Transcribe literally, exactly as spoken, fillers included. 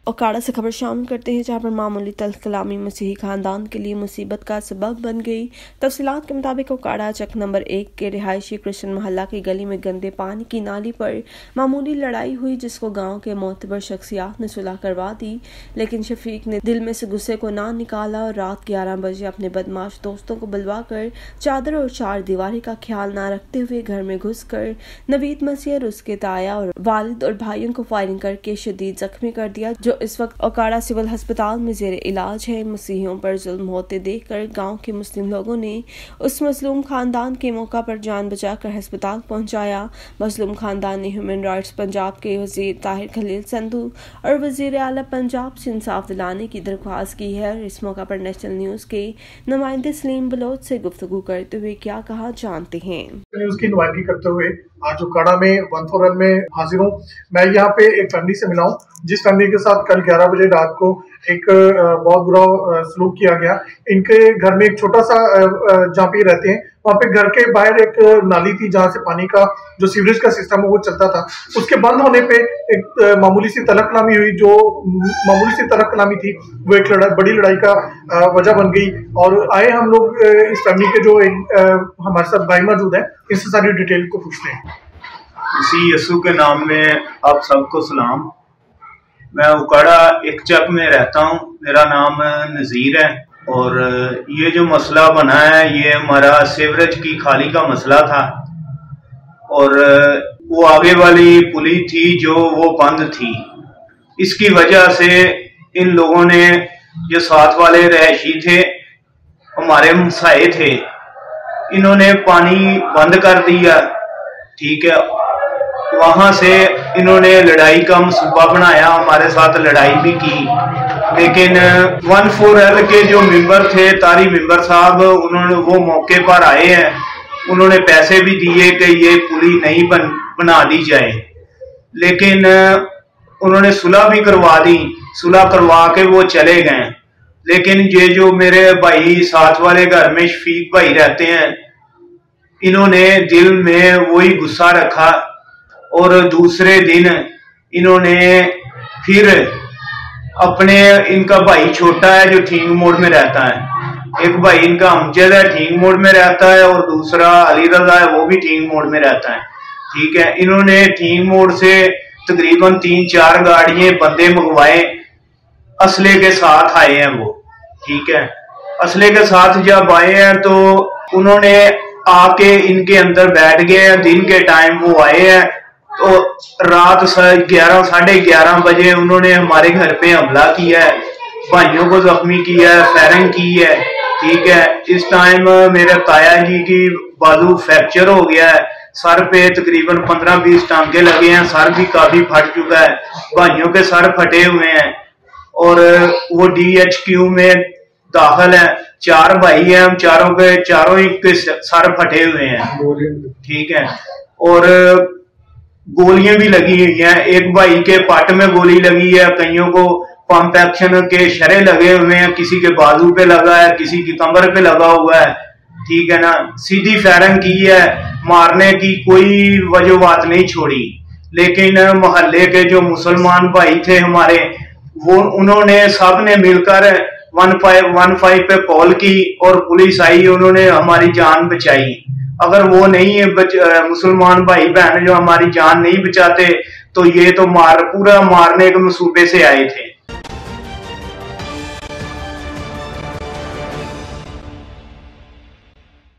ओकाड़ा से खबर शामिल करते हैं, जहां पर मामूली तल्ख कलामी मसीही खानदान के लिए मुसीबत का सबब बन गई। तफसीलात के मुताबिक ओकाड़ा चक नंबर एक के रिहायशी कृष्ण मोहल्ला की गली में गंदे पानी की नाली पर मामूली लड़ाई हुई, जिसको गांव के मोतबर शख्सियात ने सुलह करवा दी। लेकिन शफीक ने दिल में से गुस्से को ना निकाला और रात ग्यारह बजे अपने बदमाश दोस्तों को बुलवा कर चादर और चार दीवारी का ख्याल न रखते हुए घर में घुस कर नवीद मसीह और उसके ताया और वालिद और भाइयों को फायरिंग करके शदीद जख्मी कर दिया, जो इस वक्त ओकाड़ा सिविल अस्पताल में जेर इलाज है। मसीहियों पर जुल्म होते देखकर गांव के मुस्लिम लोगों ने उस मजलूम खानदान के मौका पर जान बचाकर अस्पताल पहुंचाया। मजलूम खानदान ने ह्यूमन राइट्स पंजाब के वजीर ताहिर खलील संधू और वजीर आला पंजाब से इंसाफ दिलाने की दरख्वास्त की है। और इस मौका पर नेशनल न्यूज के नुमाइंदे सलीम बलोच से गुफ्तगू करते हुए क्या कहा जानते हैं। न्यूज की नुमाइंदगी करते हुए आज ओकाड़ा में वन फोर एल में हाजिर हूँ। मैं यहाँ पे एक फैमिली से मिला हूँ, जिस फैमिली के साथ कल ग्यारह बजे रात को एक बहुत बुरा सलूक किया गया। इनके घर में एक छोटा सा जहाँ पे रहते हैं, वहाँ पे घर के बाहर एक नाली थी जहाँ से पानी का जो सीवरेज का सिस्टम है वो चलता था। उसके बंद होने पे एक मामूली सी तलख कलामी हुई। जो मामूली सी तलख कलामी थी वो एक लड़ाई बड़ी लड़ाई का वजह बन गई। और आए हम लोग इस फैमिली के जो एक हमारे साथ भाई मौजूद है, इससे सारी डिटेल को पूछते हैं। इसी यस्सु के नाम में आप सबको सलाम। मैं ओकाड़ा एक चक में रहता हूँ, मेरा नाम नज़ीर है। और ये जो मसला बना है ये हमारा सीवरेज की खाली का मसला था, और वो आगे वाली पुली थी जो वो बंद थी। इसकी वजह से इन लोगों ने, जो साथ वाले रहायशी थे, हमारे हमसाए थे, इन्होंने पानी बंद कर दिया। ठीक है, वहां से इन्होंने लड़ाई का मंसूबा बनाया, हमारे साथ लड़ाई भी की। लेकिन वन फोर एल के जो मेंबर थे, तारी मेंबर साहब, उन्होंने वो मौके पर आए हैं। उन्होंने पैसे भी दिए कि ये पुली नहीं बन, बना दी जाए। लेकिन उन्होंने सुलह भी करवा दी, सुलह करवा के वो चले गए। लेकिन ये जो मेरे भाई साथ वाले घर में शफीक भाई रहते हैं, इन्होंने दिल में वही गुस्सा रखा। और दूसरे दिन इन्होंने फिर अपने, इनका भाई छोटा है जो ठींग मोड़ में रहता है, एक भाई इनका अमजद है ठींग मोड़ में रहता है, और दूसरा अली रजा है वो भी ठींग मोड़ में रहता है। ठीक है, इन्होंने ठींग मोड़ से तकरीबन तीन चार गाड़ियां बंदे मंगवाए, असले के साथ आए हैं वो। ठीक है, असले के साथ जब आए हैं तो उन्होंने आके इनके अंदर बैठ गए हैं। दिन के टाइम वो आए हैं, तो रात ग्यारह साढ़े ग्यारह बजे उन्होंने हमारे घर पे हमला किया है, भाइयों को जख्मी किया है, फायरिंग की है। ठीक है, इस टाइम मेरे ताया जी की बाजू फ्रैक्चर हो गया है, सर पे तकरीबन पंद्रह बीस टांके लगे हैं, सर भी काफी फट चुका है, भाइयों के सर फटे हुए हैं, और वो डी एच क्यू में दाखिल है। चार भाई हैं, हम चारों के चारों ही के सर फटे हुए हैं। ठीक है, और गोलियां भी लगी हुई हैं। एक भाई के पट में गोली लगी है, कईयों को पंप एक्शन के शरे लगे हुए हैं, किसी के बाजू पे लगा है, किसी की कमर पे लगा हुआ है। ठीक है ना, सीधी फायरिंग की है, मारने की कोई वजूहत नहीं छोड़ी। लेकिन मोहल्ले के जो मुसलमान भाई थे हमारे, वो उन्होंने सब ने मिलकर वन फाइव वन फाइव पे कॉल की और पुलिस आई, उन्होंने हमारी जान बचाई। अगर वो नहीं बच, मुसलमान भाई बहन जो हमारी जान नहीं बचाते, तो ये तो मार पूरा मारने के मंसूबे से आए थे।